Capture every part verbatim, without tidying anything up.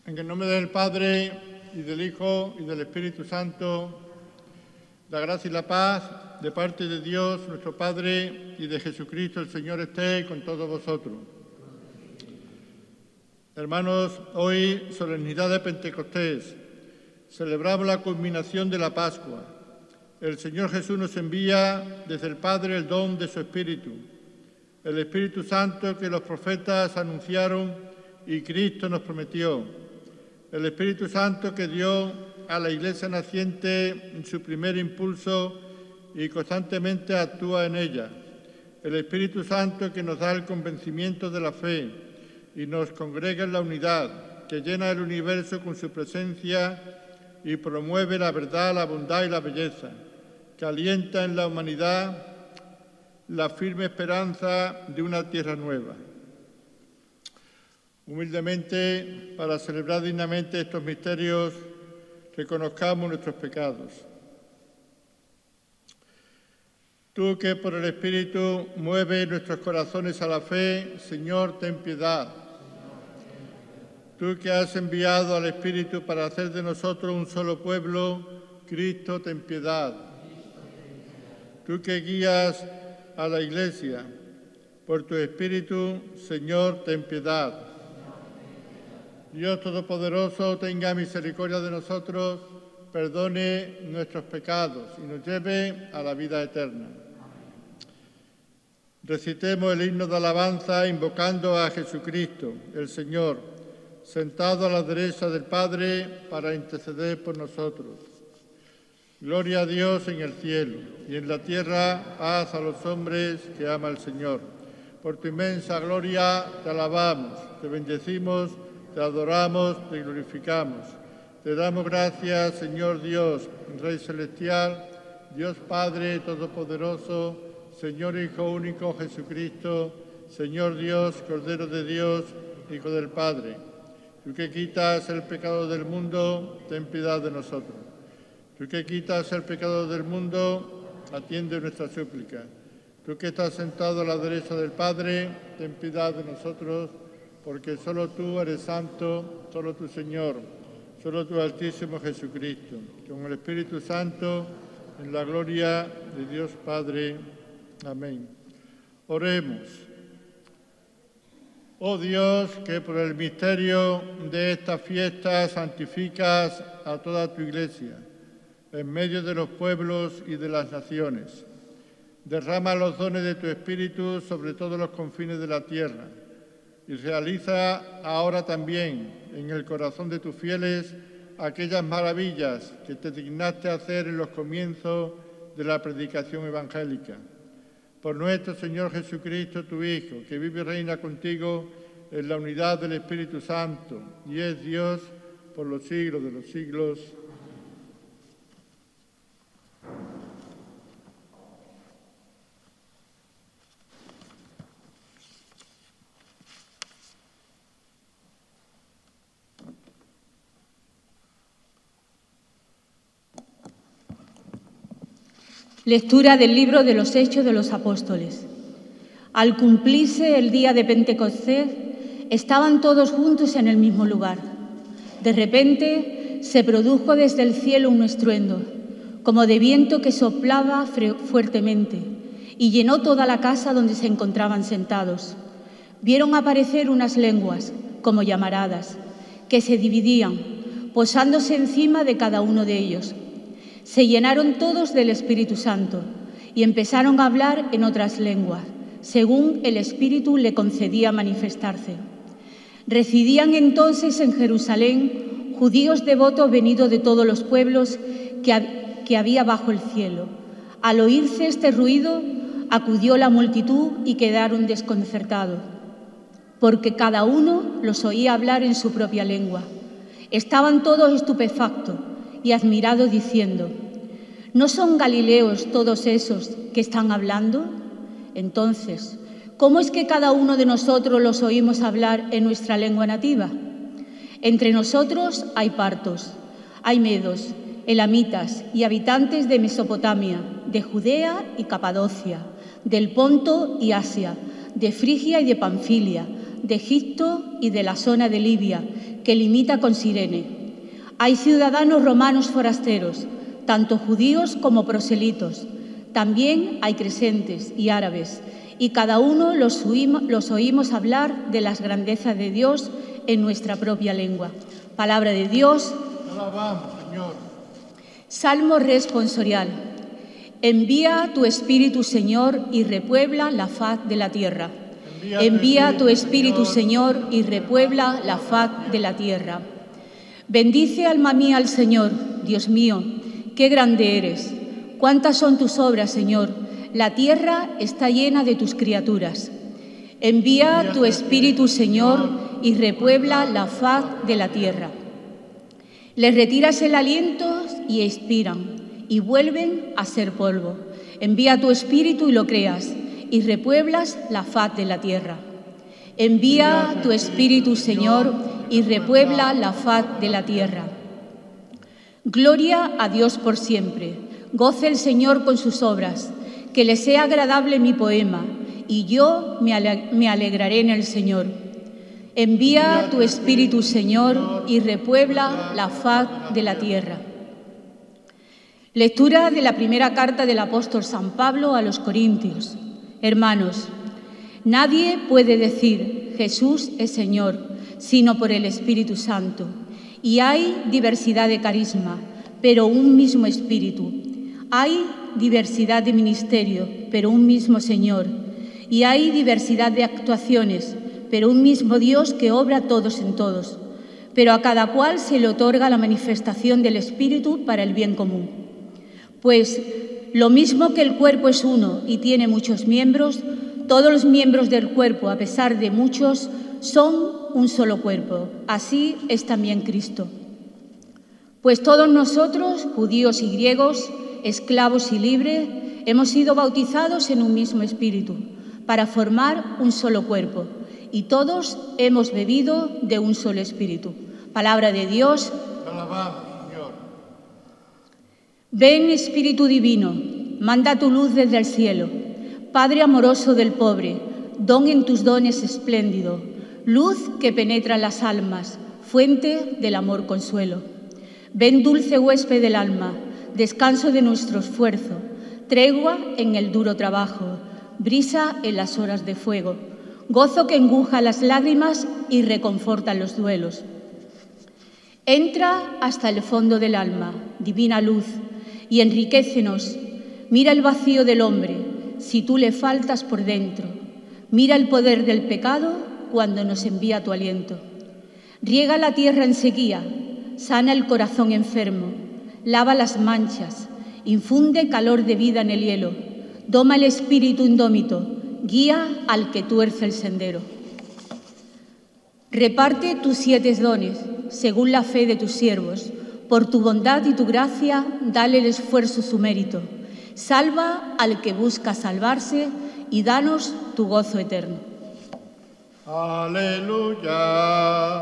En el nombre del Padre, y del Hijo, y del Espíritu Santo, la gracia y la paz de parte de Dios, nuestro Padre, y de Jesucristo el Señor esté con todos vosotros. Hermanos, hoy, solemnidad de Pentecostés, celebramos la culminación de la Pascua. El Señor Jesús nos envía desde el Padre el don de su Espíritu, el Espíritu Santo que los profetas anunciaron y Cristo nos prometió. El Espíritu Santo que dio a la Iglesia naciente en su primer impulso y constantemente actúa en ella. El Espíritu Santo que nos da el convencimiento de la fe y nos congrega en la unidad, que llena el universo con su presencia y promueve la verdad, la bondad y la belleza, que alienta en la humanidad la firme esperanza de una tierra nueva. Humildemente, para celebrar dignamente estos misterios, reconozcamos nuestros pecados. Tú que por el Espíritu mueves nuestros corazones a la fe, Señor, ten piedad. Tú que has enviado al Espíritu para hacer de nosotros un solo pueblo, Cristo, ten piedad. Tú que guías a la Iglesia, por tu Espíritu, Señor, ten piedad. Dios Todopoderoso, tenga misericordia de nosotros, perdone nuestros pecados y nos lleve a la vida eterna. Recitemos el himno de alabanza invocando a Jesucristo, el Señor, sentado a la derecha del Padre para interceder por nosotros. Gloria a Dios en el cielo y en la tierra paz a los hombres que ama el Señor. Por tu inmensa gloria te alabamos, te bendecimos, te adoramos, te glorificamos. Te damos gracias, Señor Dios, Rey Celestial, Dios Padre Todopoderoso, Señor Hijo único Jesucristo, Señor Dios, Cordero de Dios, Hijo del Padre. Tú que quitas el pecado del mundo, ten piedad de nosotros. Tú que quitas el pecado del mundo, atiende nuestra súplica. Tú que estás sentado a la derecha del Padre, ten piedad de nosotros, porque solo tú eres santo, solo tú, Señor, solo tú, Altísimo Jesucristo, con el Espíritu Santo, en la gloria de Dios Padre. Amén. Oremos. Oh Dios, que por el misterio de esta fiesta santificas a toda tu Iglesia, en medio de los pueblos y de las naciones. Derrama los dones de tu Espíritu sobre todos los confines de la tierra, y realiza ahora también en el corazón de tus fieles aquellas maravillas que te dignaste hacer en los comienzos de la predicación evangélica. Por nuestro Señor Jesucristo, tu Hijo, que vive y reina contigo en la unidad del Espíritu Santo, y es Dios por los siglos de los siglos. Lectura del libro de los Hechos de los Apóstoles. Al cumplirse el día de Pentecostés, estaban todos juntos en el mismo lugar. De repente se produjo desde el cielo un estruendo, como de viento que soplaba fuertemente, y llenó toda la casa donde se encontraban sentados. Vieron aparecer unas lenguas, como llamaradas, que se dividían, posándose encima de cada uno de ellos. Se llenaron todos del Espíritu Santo y empezaron a hablar en otras lenguas, según el Espíritu le concedía manifestarse. Residían entonces en Jerusalén judíos devotos venidos de todos los pueblos que, que había bajo el cielo. Al oírse este ruido, acudió la multitud y quedaron desconcertados, porque cada uno los oía hablar en su propia lengua. Estaban todos estupefactos y admirados, diciendo: ¿no son galileos todos esos que están hablando? Entonces, ¿cómo es que cada uno de nosotros los oímos hablar en nuestra lengua nativa? Entre nosotros hay partos, hay medos, elamitas y habitantes de Mesopotamia, de Judea y Capadocia, del Ponto y Asia, de Frigia y de Panfilia, de Egipto y de la zona de Libia, que limita con Cirene. Hay ciudadanos romanos forasteros, tanto judíos como proselitos. También hay crescentes y árabes, y cada uno los oímos, los oímos hablar de las grandezas de Dios en nuestra propia lengua. Palabra de Dios. Alabamos, Señor. Salmo responsorial. Envía tu Espíritu, Señor, y repuebla la faz de la tierra. Envía, Envía tu Espíritu, Señor, y repuebla la faz de la tierra. Bendice, alma mía, al Señor. Dios mío, qué grande eres. Cuántas son tus obras, Señor. La tierra está llena de tus criaturas. Envía tu Espíritu, Señor, y repuebla la faz de la tierra. Les retiras el aliento y expiran, y vuelven a ser polvo. Envía tu Espíritu y lo creas, y repueblas la faz de la tierra. Envía tu Espíritu, Señor, y repuebla la faz de la tierra. Gloria a Dios por siempre. Goce el Señor con sus obras. Que le sea agradable mi poema, y yo me alegraré en el Señor. Envía tu Espíritu, Señor, y repuebla la faz de la tierra. Lectura de la primera carta del apóstol San Pablo a los Corintios. Hermanos, nadie puede decir Jesús es Señor, sino por el Espíritu Santo. Y hay diversidad de carisma, pero un mismo Espíritu. Hay diversidad de ministerio, pero un mismo Señor. Y hay diversidad de actuaciones, pero un mismo Dios que obra todos en todos. Pero a cada cual se le otorga la manifestación del Espíritu para el bien común. Pues lo mismo que el cuerpo es uno y tiene muchos miembros, todos los miembros del cuerpo, a pesar de muchos, son un solo cuerpo. Así es también Cristo. Pues todos nosotros, judíos y griegos, esclavos y libres, hemos sido bautizados en un mismo espíritu, para formar un solo cuerpo, y todos hemos bebido de un solo espíritu. Palabra de Dios. Alabamos, Señor. Ven, Espíritu Divino, manda tu luz desde el cielo. Padre amoroso del pobre, don en tus dones espléndido, luz que penetra las almas, fuente del amor consuelo. Ven, dulce huésped del alma, descanso de nuestro esfuerzo, tregua en el duro trabajo, brisa en las horas de fuego, gozo que enguja las lágrimas y reconforta los duelos. Entra hasta el fondo del alma, divina luz, y enriquécenos. Mira el vacío del hombre, si tú le faltas por dentro. Mira el poder del pecado cuando nos envía tu aliento. Riega la tierra en sequía, sana el corazón enfermo, lava las manchas, infunde calor de vida en el hielo, doma el espíritu indómito, guía al que tuerce el sendero. Reparte tus siete dones, según la fe de tus siervos. Por tu bondad y tu gracia, dale el esfuerzo su mérito. Salva al que busca salvarse y danos tu gozo eterno. Aleluya,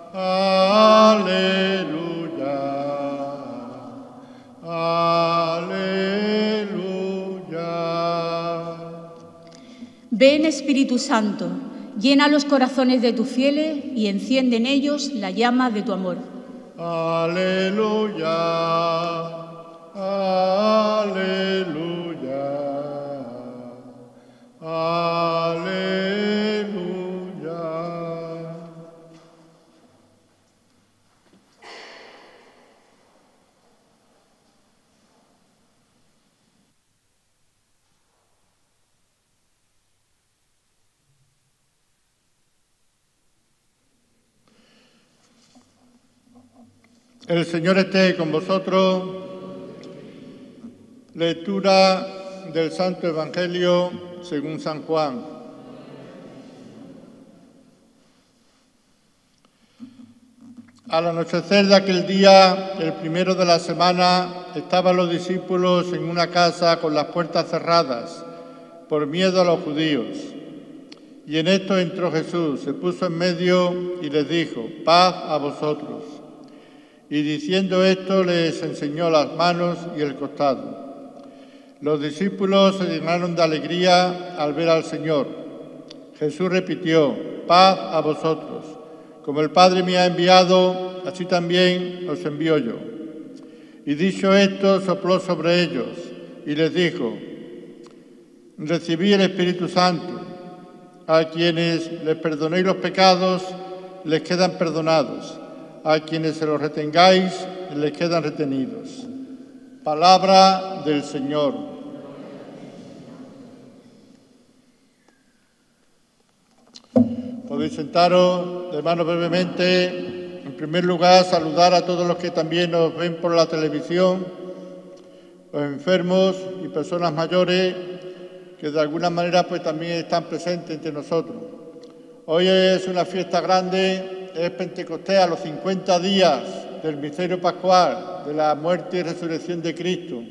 aleluya, aleluya. Ven, Espíritu Santo, llena los corazones de tus fieles y enciende en ellos la llama de tu amor. Aleluya, aleluya, aleluya. El Señor esté con vosotros. Lectura del Santo Evangelio según San Juan. Al anochecer de aquel día, el primero de la semana, estaban los discípulos en una casa con las puertas cerradas, por miedo a los judíos. Y en esto entró Jesús, se puso en medio y les dijo: paz a vosotros. Y diciendo esto, les enseñó las manos y el costado. Los discípulos se llenaron de alegría al ver al Señor. Jesús repitió: paz a vosotros. Como el Padre me ha enviado, así también os envío yo. Y dicho esto, sopló sobre ellos y les dijo: recibid el Espíritu Santo. A quienes les perdonéis los pecados, les quedan perdonados. A quienes se los retengáis, les quedan retenidos. Palabra del Señor. Podéis sentaros, hermanos, brevemente. En primer lugar, saludar a todos los que también nos ven por la televisión, los enfermos y personas mayores que de alguna manera pues también están presentes entre nosotros. Hoy es una fiesta grande, es Pentecostés, a los cincuenta días del misterio pascual, de la muerte y resurrección de Cristo.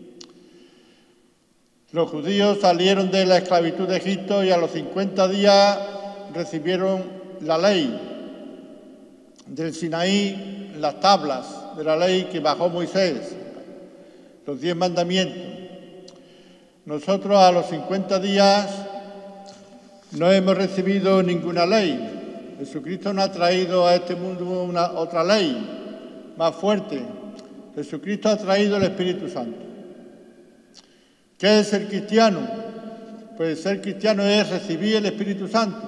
Los judíos salieron de la esclavitud de Egipto y a los cincuenta días recibieron la ley del Sinaí, las tablas de la ley que bajó Moisés, los diez mandamientos. Nosotros a los cincuenta días no hemos recibido ninguna ley. Jesucristo nos ha traído a este mundo una, otra ley más fuerte. Jesucristo ha traído el Espíritu Santo. ¿Qué es ser cristiano? Pues ser cristiano es recibir el Espíritu Santo.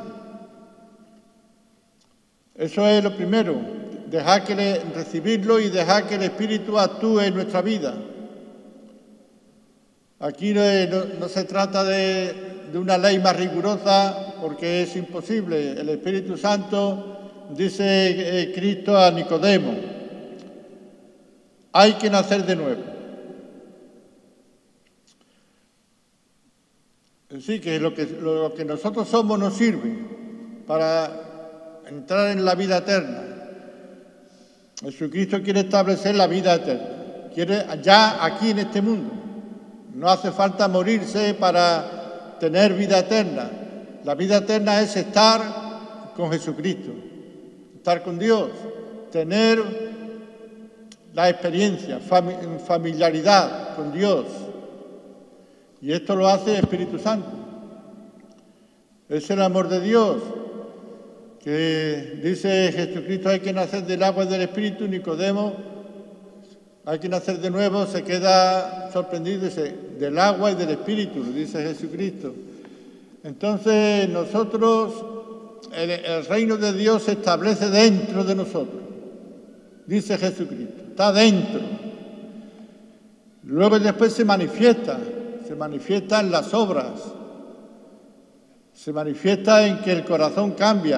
Eso es lo primero, dejar que le, recibirlo y dejar que el Espíritu actúe en nuestra vida. Aquí no, no, no se trata de, de una ley más rigurosa, porque es imposible. El Espíritu Santo, dice eh, Cristo a Nicodemo, hay que nacer de nuevo. Así que lo que, lo que nosotros somos nos sirve para entrar en la vida eterna. Jesucristo quiere establecer la vida eterna, quiere ya aquí en este mundo. No hace falta morirse para tener vida eterna. La vida eterna es estar con Jesucristo, estar con Dios, tener la experiencia, familiaridad con Dios. Y esto lo hace el Espíritu Santo. Es el amor de Dios, que dice Jesucristo, hay que nacer del agua y del Espíritu. Nicodemo, hay que nacer de nuevo, se queda sorprendido, dice, del agua y del Espíritu, dice Jesucristo. Entonces nosotros, el, el reino de Dios se establece dentro de nosotros, dice Jesucristo, está dentro. Luego después se manifiesta, se manifiesta en las obras, se manifiesta en que el corazón cambia,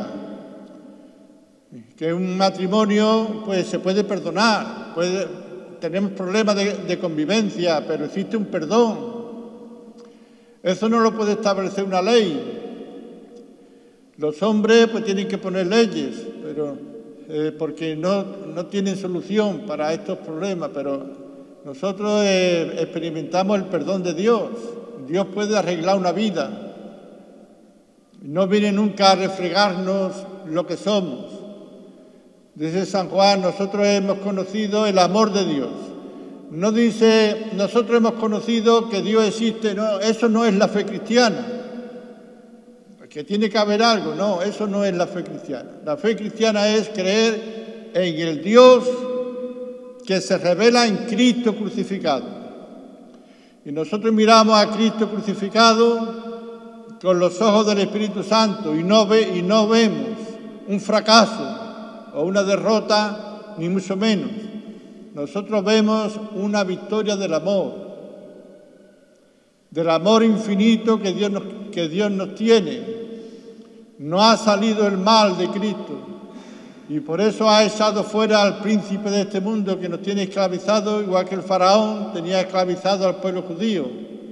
que un matrimonio pues se puede perdonar, puede... Tenemos problemas de, de convivencia, pero existe un perdón. Eso no lo puede establecer una ley. Los hombres pues tienen que poner leyes, pero eh, porque no, no tienen solución para estos problemas, pero nosotros eh, experimentamos el perdón de Dios. Dios puede arreglar una vida. No viene nunca a refregarnos lo que somos. Dice San Juan, nosotros hemos conocido el amor de Dios. No dice, nosotros hemos conocido que Dios existe. No, eso no es la fe cristiana. Que tiene que haber algo. No, eso no es la fe cristiana. La fe cristiana es creer en el Dios que se revela en Cristo crucificado. Y nosotros miramos a Cristo crucificado con los ojos del Espíritu Santo y no, ve, y no vemos un fracaso o una derrota, ni mucho menos. Nosotros vemos una victoria del amor, del amor infinito que Dios nos, que Dios nos tiene. No ha salido el mal de Cristo y por eso ha echado fuera al príncipe de este mundo que nos tiene esclavizado, igual que el faraón tenía esclavizado al pueblo judío.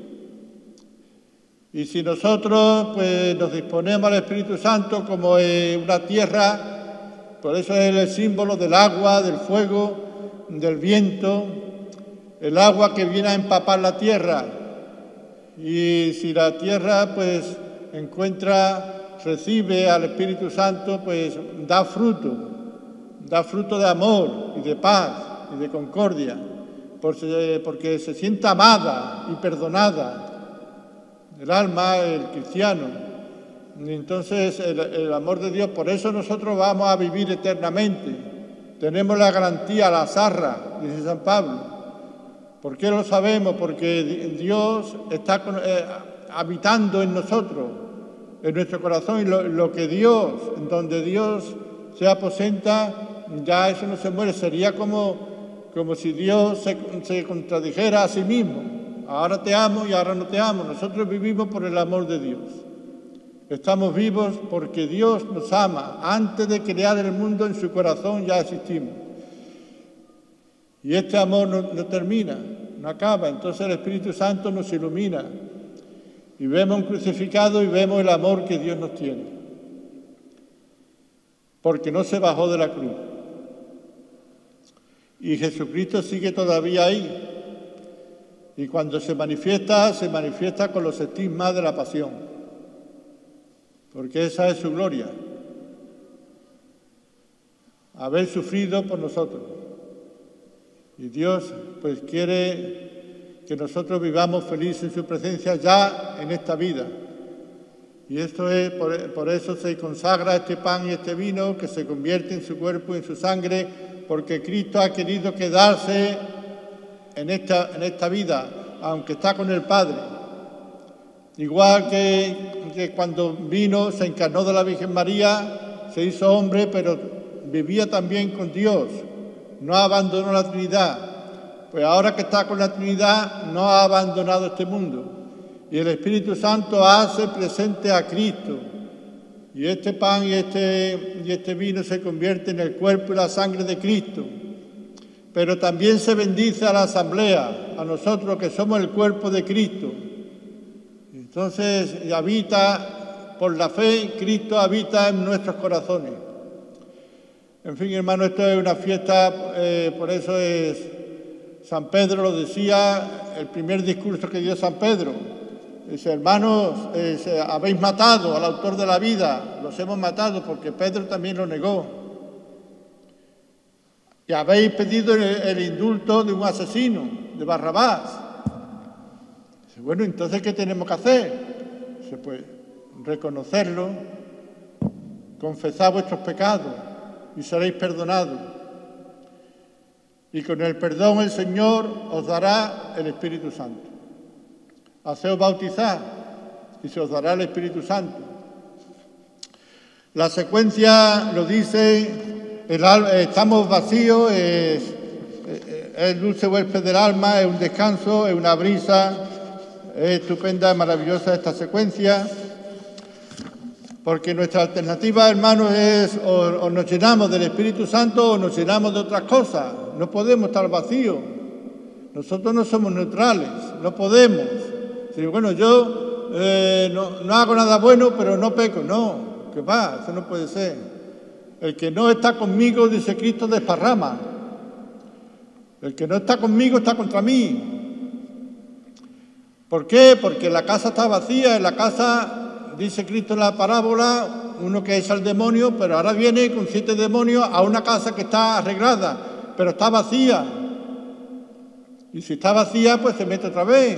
Y si nosotros pues, nos disponemos al Espíritu Santo como eh, una tierra, por eso es el símbolo del agua, del fuego, del viento, el agua que viene a empapar la tierra. Y si la tierra pues encuentra, recibe al Espíritu Santo, pues da fruto, da fruto de amor y de paz y de concordia, porque se siente amada y perdonada. El alma, el cristiano, Y entonces el, el amor de Dios, por eso nosotros vamos a vivir eternamente. Tenemos la garantía, la zarra, dice San Pablo. ¿Por qué lo sabemos? Porque Dios está con, eh, habitando en nosotros, en nuestro corazón, y lo, lo que Dios, en donde Dios se aposenta, ya eso no se muere. Sería como, como si Dios se, se contradijera a sí mismo. Ahora te amo y ahora no te amo. Nosotros vivimos por el amor de Dios. Estamos vivos porque Dios nos ama. Antes de crear el mundo, en su corazón ya existimos. Y este amor no, no termina, no acaba. Entonces el Espíritu Santo nos ilumina. Y vemos un crucificado y vemos el amor que Dios nos tiene. Porque no se bajó de la cruz. Y Jesucristo sigue todavía ahí. Y cuando se manifiesta, se manifiesta con los estigmas de la pasión. Porque esa es su gloria. Haber sufrido por nosotros. Y Dios pues quiere que nosotros vivamos felices en su presencia ya en esta vida. Y esto es, por, por eso se consagra este pan y este vino, que se convierte en su cuerpo y en su sangre, porque Cristo ha querido quedarse en esta, en esta vida, aunque está con el Padre. Igual que, que cuando vino, se encarnó de la Virgen María, se hizo hombre, pero vivía también con Dios, no abandonó la Trinidad. Pues ahora que está con la Trinidad, no ha abandonado este mundo. Y el Espíritu Santo hace presente a Cristo. Y este pan y este, y este vino se convierte en el cuerpo y la sangre de Cristo. Pero también se bendice a la asamblea, a nosotros que somos el cuerpo de Cristo. Entonces habita, por la fe, Cristo habita en nuestros corazones. En fin, hermano, esto es una fiesta, eh, por eso es, San Pedro lo decía, el primer discurso que dio San Pedro. Dice, hermanos, eh, habéis matado al autor de la vida, los hemos matado porque Pedro también lo negó. Y habéis pedido el, el indulto de un asesino, de Barrabás. Dice, bueno, entonces, ¿qué tenemos que hacer? Dice, pues, reconocerlo, confesad vuestros pecados y seréis perdonados. Y con el perdón el Señor os dará el Espíritu Santo. Haceos bautizar y se os dará el Espíritu Santo. La secuencia lo dice, el, estamos vacíos, es, es el dulce huésped del alma, es un descanso, es una brisa, es estupenda, maravillosa esta secuencia, porque nuestra alternativa, hermanos, es o, o nos llenamos del Espíritu Santo o nos llenamos de otras cosas. No podemos estar vacíos. Nosotros no somos neutrales, no podemos. Sí, bueno, yo eh, no, no hago nada bueno, pero no peco. No, que va, eso no puede ser. El que no está conmigo, dice Cristo, desparrama. El que no está conmigo está contra mí. ¿Por qué? Porque la casa está vacía. En la casa, dice Cristo en la parábola, uno que es el demonio, pero ahora viene con siete demonios a una casa que está arreglada, pero está vacía. Y si está vacía, pues se mete otra vez.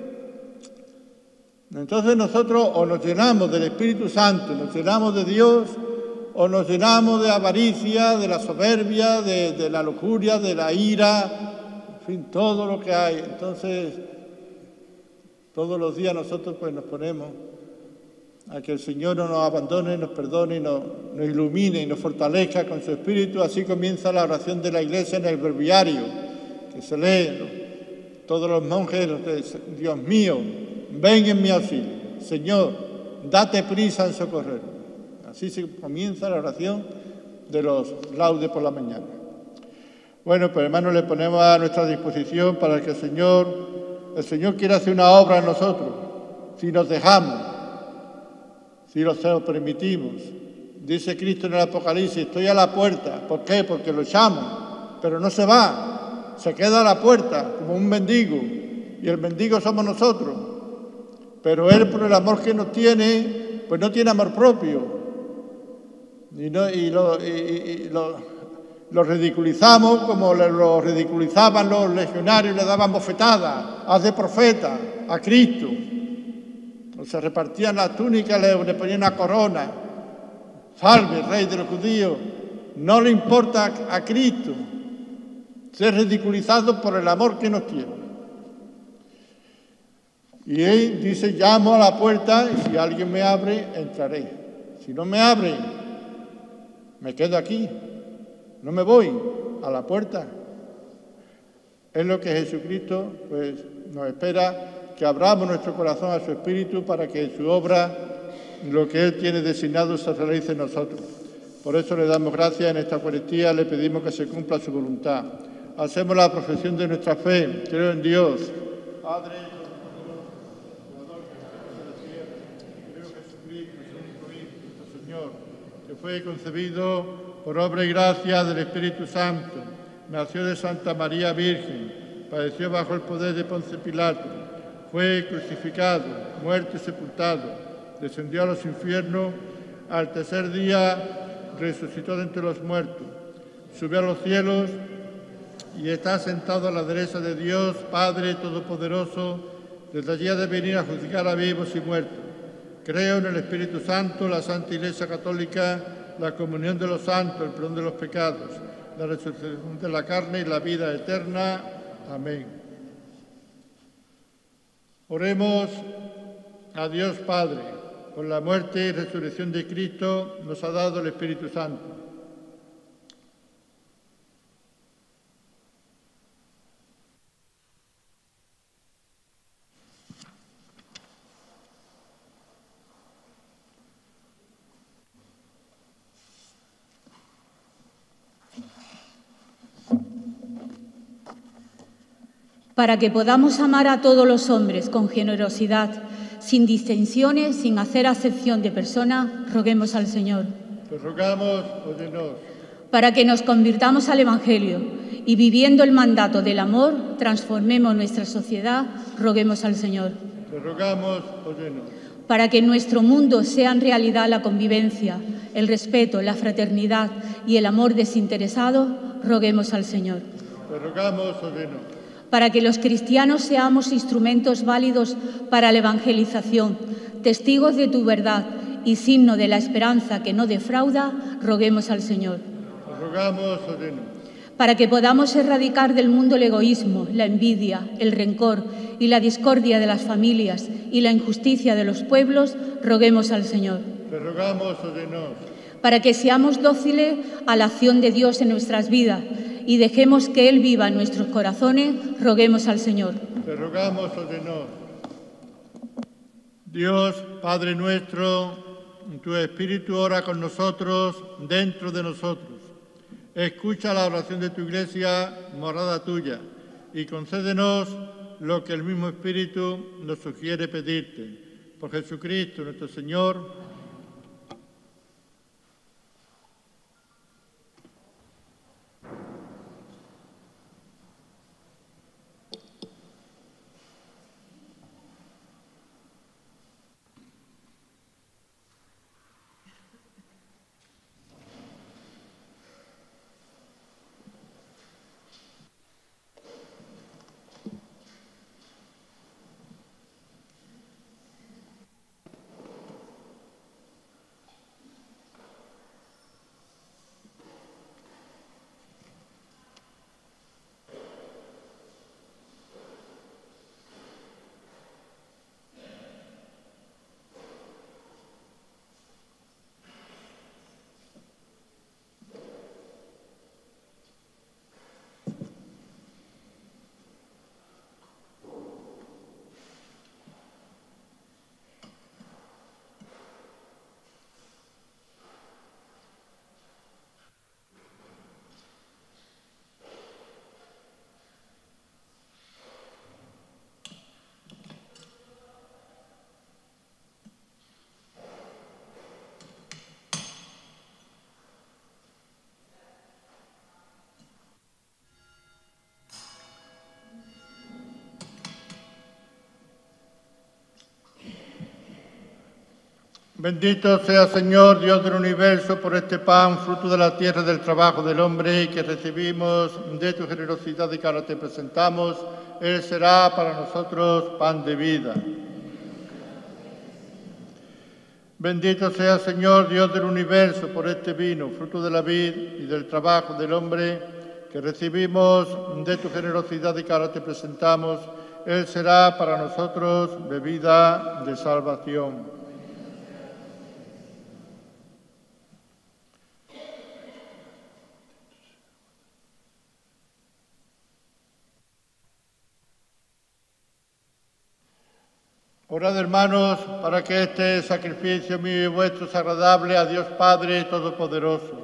Entonces nosotros o nos llenamos del Espíritu Santo, nos llenamos de Dios, o nos llenamos de avaricia, de la soberbia, de, de la lujuria, de la ira, en fin, todo lo que hay. Entonces, todos los días nosotros pues nos ponemos a que el Señor no nos abandone, nos perdone, y nos, nos ilumine y nos fortalezca con su Espíritu. Así comienza la oración de la Iglesia en el breviario, que se lee todos los monjes, los de, Dios mío, ven en mi auxilio. Señor, date prisa en socorrer. Así se comienza la oración de los laudes por la mañana. Bueno, pues hermanos, le ponemos a nuestra disposición para que el Señor, el Señor quiera hacer una obra en nosotros, si nos dejamos, si lo, se lo permitimos. Dice Cristo en el Apocalipsis, estoy a la puerta. ¿Por qué? Porque lo echamos, pero no se va, se queda a la puerta como un mendigo, y el mendigo somos nosotros. Pero Él, por el amor que nos tiene, pues no tiene amor propio. Y, no, y, lo, y, y lo, lo ridiculizamos como lo ridiculizaban los legionarios, le daban bofetadas, haz de profeta a Cristo. se repartían las túnicas, le, le ponían una corona. Salve, Rey de los judíos. No le importa a, a Cristo ser ridiculizado por el amor que nos tiene. Y él dice, llamo a la puerta y si alguien me abre, entraré. Si no me abre, me quedo aquí. No me voy a la puerta. Es lo que Jesucristo pues, nos espera, que abramos nuestro corazón a su Espíritu para que su obra, lo que Él tiene designado, se realice en nosotros. Por eso le damos gracias en esta Eucaristía, le pedimos que se cumpla su voluntad. Hacemos la profesión de nuestra fe. Creo en Dios, Padre, Creador de la tierra. Creo en Jesucristo, su único Hijo, nuestro Señor, que fue concebido por obra y gracia del Espíritu Santo. Nació de Santa María Virgen, padeció bajo el poder de Poncio Pilato, fue crucificado, muerto y sepultado, descendió a los infiernos, al tercer día resucitó de entre los muertos, subió a los cielos y está sentado a la derecha de Dios, Padre Todopoderoso, desde allí ha de venir a juzgar a vivos y muertos. Creo en el Espíritu Santo, la Santa Iglesia Católica, la comunión de los santos, el perdón de los pecados, la resurrección de la carne y la vida eterna. Amén. Oremos a Dios Padre. Con la muerte y resurrección de Cristo nos ha dado el Espíritu Santo. Para que podamos amar a todos los hombres con generosidad, sin distinciones, sin hacer acepción de persona, roguemos al Señor. Te rogamos, óyenos. Para que nos convirtamos al Evangelio y viviendo el mandato del amor, transformemos nuestra sociedad, roguemos al Señor. Te rogamos, óyenos. Para que en nuestro mundo sean realidad la convivencia, el respeto, la fraternidad y el amor desinteresado, roguemos al Señor. Te rogamos, óyenos. Para que los cristianos seamos instrumentos válidos para la evangelización, testigos de tu verdad y signo de la esperanza que no defrauda, roguemos al Señor. Te rogamos, óyenos. Para que podamos erradicar del mundo el egoísmo, la envidia, el rencor y la discordia de las familias y la injusticia de los pueblos, roguemos al Señor. Te rogamos, óyenos. Para que seamos dóciles a la acción de Dios en nuestras vidas y dejemos que Él viva en nuestros corazones, roguemos al Señor. Te rogamos, óyenos. Dios, Padre nuestro, tu Espíritu ora con nosotros, dentro de nosotros. Escucha la oración de tu Iglesia, morada tuya, y concédenos lo que el mismo Espíritu nos sugiere pedirte. Por Jesucristo, nuestro Señor. Bendito sea, Señor, Dios del universo, por este pan, fruto de la tierra y del trabajo del hombre, que recibimos de tu generosidad y que ahora te presentamos. Él será para nosotros pan de vida. Bendito sea, Señor, Dios del universo, por este vino, fruto de la vid y del trabajo del hombre, que recibimos de tu generosidad y que ahora te presentamos. Él será para nosotros bebida de salvación. Orad, hermanos, para que este sacrificio mío y vuestro sea agradable a Dios Padre Todopoderoso.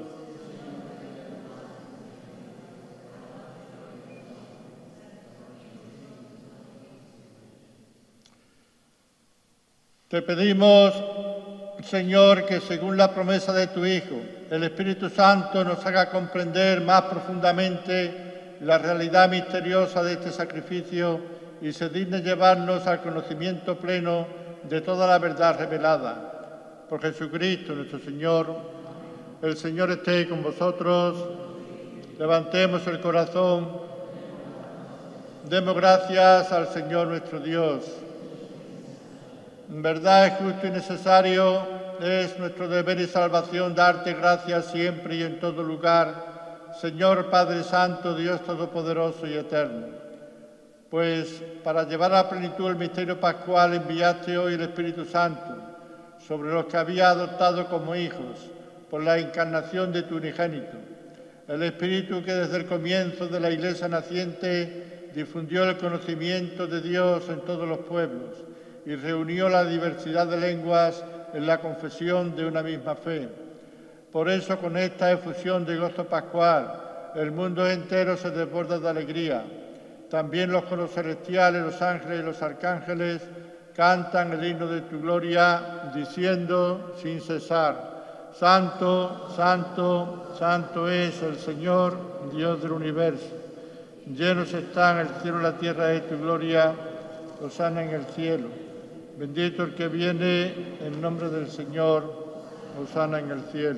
Te pedimos, Señor, que según la promesa de tu Hijo, el Espíritu Santo nos haga comprender más profundamente la realidad misteriosa de este sacrificio y se digne llevarnos al conocimiento pleno de toda la verdad revelada. Por Jesucristo nuestro Señor. El Señor esté con vosotros. Levantemos el corazón. Demos gracias al Señor nuestro Dios. En verdad es justo y necesario, es nuestro deber y salvación darte gracias siempre y en todo lugar, Señor Padre Santo, Dios Todopoderoso y Eterno. Pues para llevar a plenitud el misterio pascual enviaste hoy el Espíritu Santo sobre los que había adoptado como hijos por la encarnación de tu unigénito. El Espíritu que desde el comienzo de la Iglesia naciente difundió el conocimiento de Dios en todos los pueblos y reunió la diversidad de lenguas en la confesión de una misma fe. Por eso, con esta efusión de gozo pascual, el mundo entero se desborda de alegría. También los coros celestiales, los ángeles y los arcángeles cantan el himno de tu gloria, diciendo sin cesar: Santo, Santo, Santo es el Señor, Dios del universo. Llenos están el cielo y la tierra de tu gloria, hosana en el cielo. Bendito el que viene en nombre del Señor, hosana en el cielo.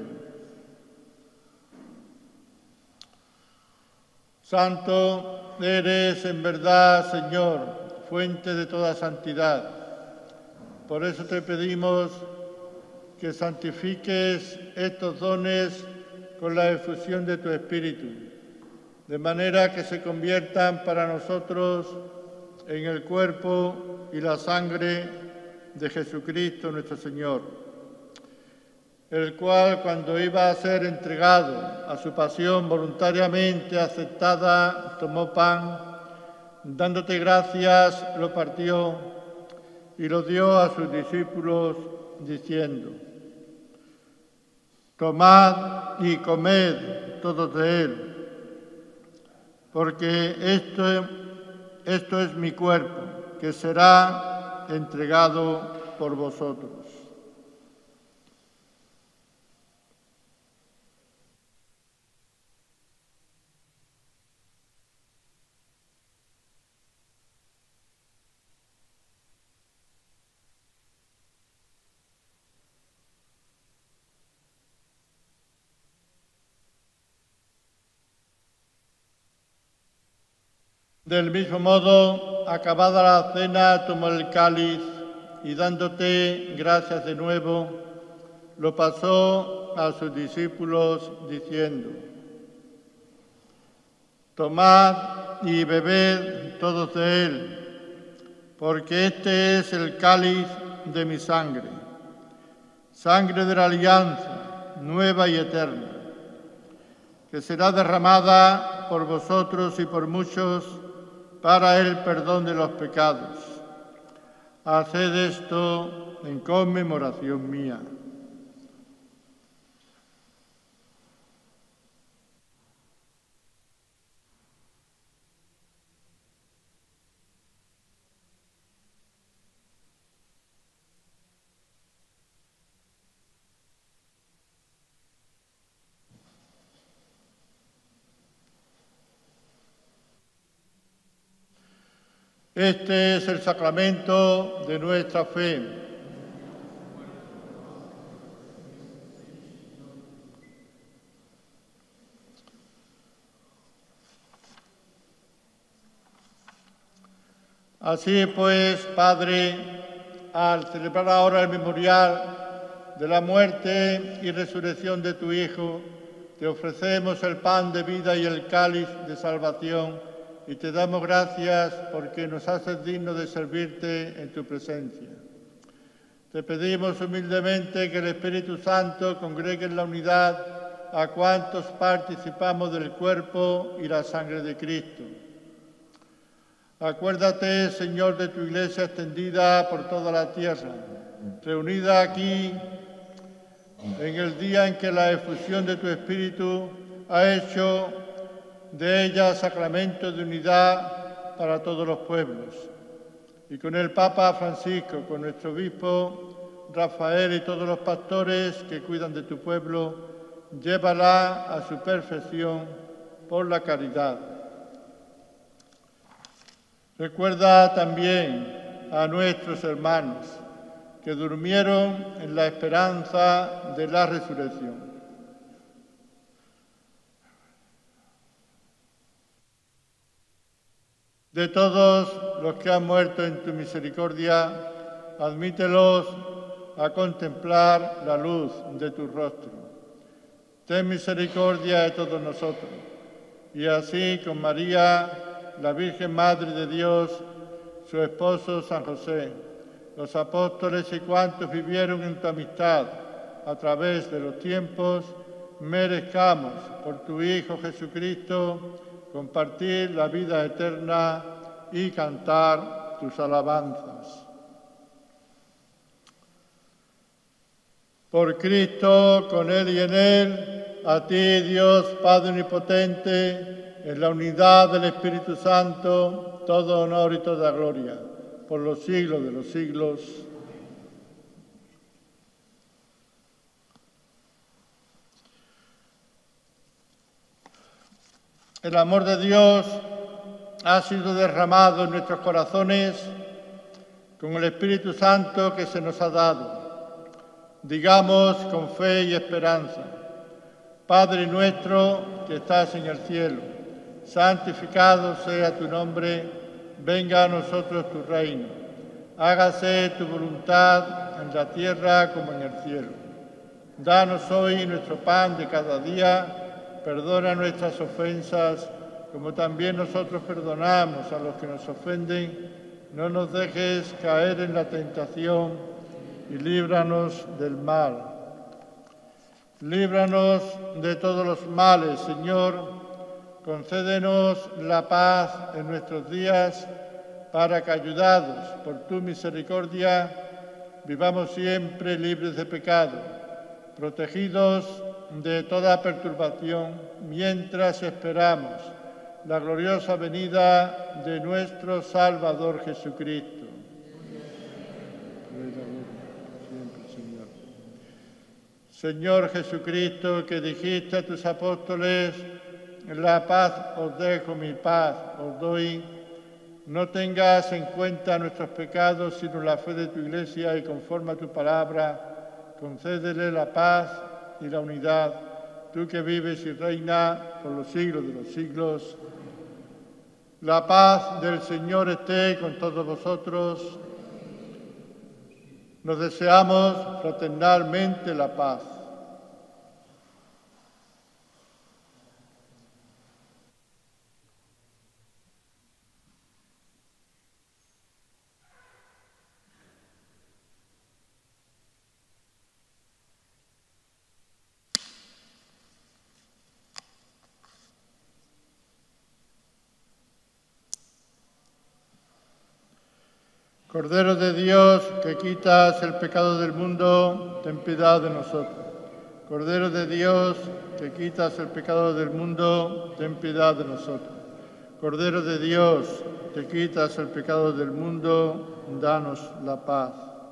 Santo eres en verdad, Señor, fuente de toda santidad. Por eso te pedimos que santifiques estos dones con la efusión de tu Espíritu, de manera que se conviertan para nosotros en el cuerpo y la sangre de Jesucristo nuestro Señor, el cual, cuando iba a ser entregado a su pasión voluntariamente aceptada, tomó pan, dándote gracias, lo partió y lo dio a sus discípulos, diciendo: Tomad y comed todos de él, porque esto, esto es mi cuerpo, que será entregado por vosotros. Del mismo modo, acabada la cena, tomó el cáliz y, dándote gracias de nuevo, lo pasó a sus discípulos diciendo: Tomad y bebed todos de él, porque este es el cáliz de mi sangre, sangre de la alianza nueva y eterna, que será derramada por vosotros y por muchos para el perdón de los pecados. Haced esto en conmemoración mía. Este es el sacramento de nuestra fe. Así pues, Padre, al celebrar ahora el memorial de la muerte y resurrección de tu Hijo, te ofrecemos el pan de vida y el cáliz de salvación, y te damos gracias porque nos haces dignos de servirte en tu presencia. Te pedimos humildemente que el Espíritu Santo congregue en la unidad a cuantos participamos del cuerpo y la sangre de Cristo. Acuérdate, Señor, de tu Iglesia extendida por toda la tierra, reunida aquí en el día en que la efusión de tu Espíritu ha hecho de ella sacramento de unidad para todos los pueblos. Y con el Papa Francisco, con nuestro obispo Rafael y todos los pastores que cuidan de tu pueblo, llévala a su perfección por la caridad. Recuerda también a nuestros hermanos que durmieron en la esperanza de la resurrección. De todos los que han muerto en tu misericordia, admítelos a contemplar la luz de tu rostro. Ten misericordia de todos nosotros, y así con María, la Virgen Madre de Dios, su esposo San José, los apóstoles y cuantos vivieron en tu amistad a través de los tiempos, merezcamos por tu Hijo Jesucristo compartir la vida eterna y cantar tus alabanzas. Por Cristo, con Él y en Él, a ti, Dios Padre Omnipotente, en la unidad del Espíritu Santo, todo honor y toda gloria, por los siglos de los siglos. El amor de Dios ha sido derramado en nuestros corazones con el Espíritu Santo que se nos ha dado. Digamos con fe y esperanza: Padre nuestro que estás en el cielo, santificado sea tu nombre, venga a nosotros tu reino. Hágase tu voluntad en la tierra como en el cielo. Danos hoy nuestro pan de cada día. Perdona nuestras ofensas, como también nosotros perdonamos a los que nos ofenden. No nos dejes caer en la tentación y líbranos del mal. Líbranos de todos los males, Señor. Concédenos la paz en nuestros días, para que, ayudados por tu misericordia, vivamos siempre libres de pecado, protegidos de toda perturbación, mientras esperamos la gloriosa venida de nuestro Salvador Jesucristo. Señor. Señor Jesucristo, que dijiste a tus apóstoles: la paz os dejo, mi paz os doy, no tengas en cuenta nuestros pecados, sino la fe de tu Iglesia, y conforme a tu palabra, concédele la paz y la unidad, tú que vives y reinas por los siglos de los siglos. La paz del Señor esté con todos vosotros. Nos deseamos fraternalmente la paz. Cordero de Dios, que quitas el pecado del mundo, ten piedad de nosotros. Cordero de Dios, que quitas el pecado del mundo, ten piedad de nosotros. Cordero de Dios, que quitas el pecado del mundo, danos la paz.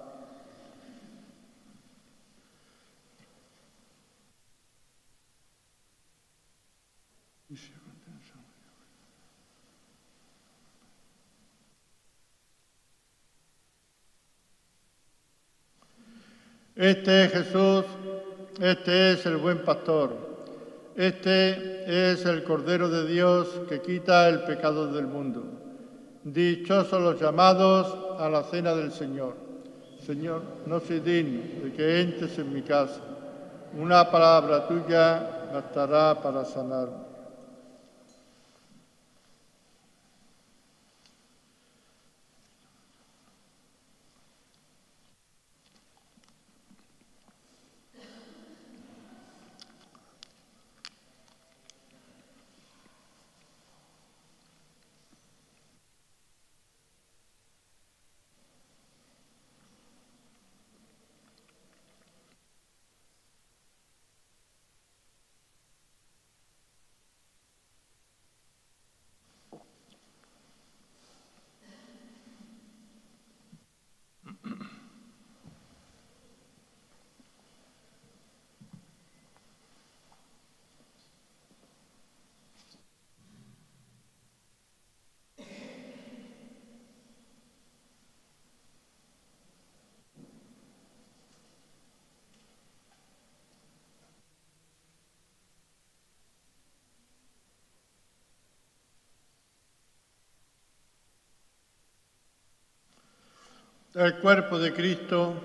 Este es Jesús, este es el buen pastor, este es el Cordero de Dios que quita el pecado del mundo. Dichosos los llamados a la cena del Señor. Señor, no soy digno de que entres en mi casa. Una palabra tuya bastará para sanarme. El cuerpo de Cristo.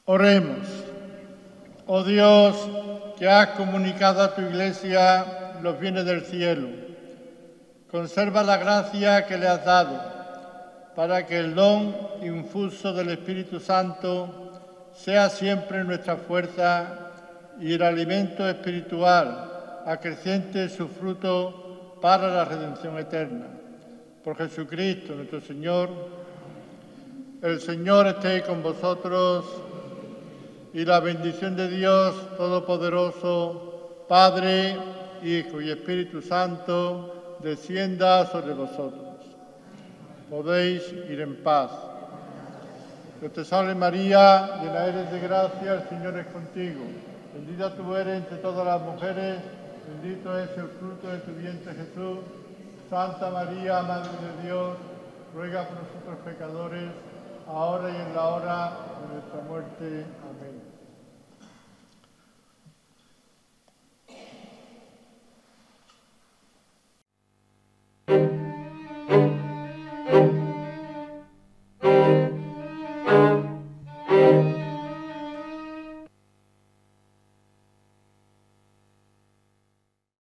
Oremos. Oh Dios, que has comunicado a tu Iglesia los bienes del cielo, conserva la gracia que le has dado, para que el don infuso del Espíritu Santo sea siempre nuestra fuerza y el alimento espiritual acreciente su fruto para la redención eterna. Por Jesucristo nuestro Señor. El Señor esté con vosotros y la bendición de Dios Todopoderoso, Padre, Hijo y Espíritu Santo, descienda sobre vosotros. Podéis ir en paz. Dios te salve María, llena eres de gracia, el Señor es contigo. Bendita tú eres entre todas las mujeres, bendito es el fruto de tu vientre Jesús. Santa María, Madre de Dios, ruega por nosotros pecadores, ahora y en la hora de nuestra muerte. Amén.